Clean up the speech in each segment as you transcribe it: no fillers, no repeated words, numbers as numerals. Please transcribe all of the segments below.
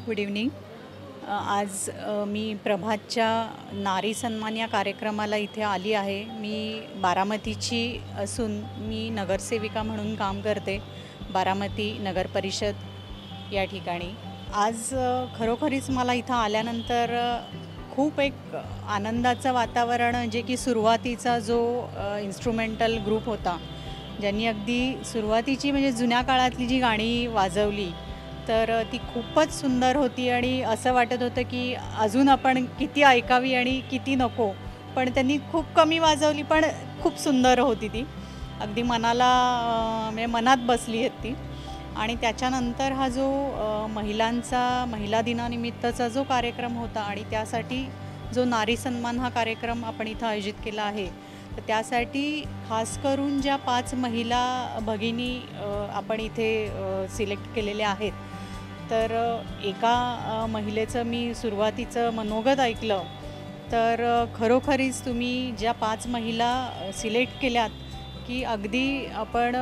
Good evening. आज मी प्रभातच्या नारी सन्मान या कार्यक्रमाला इथे आली आहे. मी बारामतीची असून मी नगरसेविका म्हणून काम करते, बारामती नगर परिषद या ठिकाणी. आज खरोखरीच मला इथं आल्यानंतर खूप एक आनंदाचं वातावरण, जे की सुरुवातीचा जो इन्स्ट्रुमेंटल ग्रुप होता, ज्यांनी अगदी सुरुवातीची म्हणजे जुन्या काळातली जी गाणी वाजवली, तर ती खूपच सुंदर होती आणि असं वाटत होतं की अजून आपण किती ऐकावी आणि किती नको. पण त्यांनी खूप कमी वाजवली, पण खूप सुंदर होती ती. अगदी मनाला म्हणजे मनात बसली आहेत ती. आणि त्याच्यानंतर हा जो महिला दिनानिमित्तचा जो कार्यक्रम होता आणि त्यासाठी जो नारी सन्मान हा कार्यक्रम आपण इथं आयोजित केला आहे, तर त्यासाठी खास करून ज्या 5 महिला भगिनी आपण इथे सिलेक्ट केलेल्या आहेत. तर एका महिलेचं मी सुरुवातीचं मनोगत ऐकलं, तर खरोखरीच तुम्ही ज्या 5 महिला सिलेक्ट केल्यात, की अगदी आपण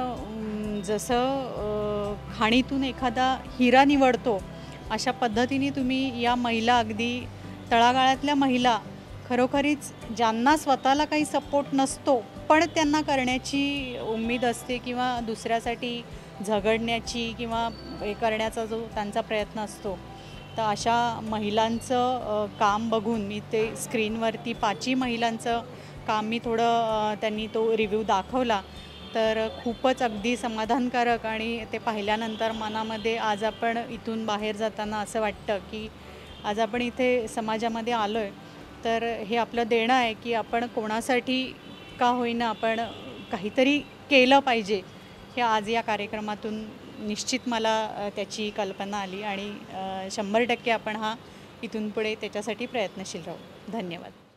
जसं खाणीतून एखादा हिरा निवडतो, अशा पद्धतीने तुम्ही या महिला, अगदी तळागाळातल्या महिला, खरोखरीच ज्यांना स्वतःला काही सपोर्ट नसतो, पण त्यांना करण्याची उम्मीद असते किंवा दुसऱ्यासाठी झगडण्याची किंवा हे करण्याचा जो त्यांचा प्रयत्न असतो. तर अशा महिलांचं काम बघून मी ते स्क्रीनवरती 5ही महिलांचं काम मी थोडं त्यांनी तो रिव्ह्यू दाखवला. तर खूपच अगदी समाधानकारक, आणि ते पाहिल्यानंतर मनामध्ये आज आपण इथून बाहेर जाताना असं वाटतं की आज आपण इथे समाजामध्ये आलो आहे, तर हे आपलं देणं आहे की आपण कोणासाठी का होईना आपण काहीतरी केलं पाहिजे. हे आज या कार्यक्रमातून निश्चित मला त्याची कल्पना आली आणि 100% आपण इथून पुढे त्याच्यासाठी प्रयत्नशील राहू. धन्यवाद.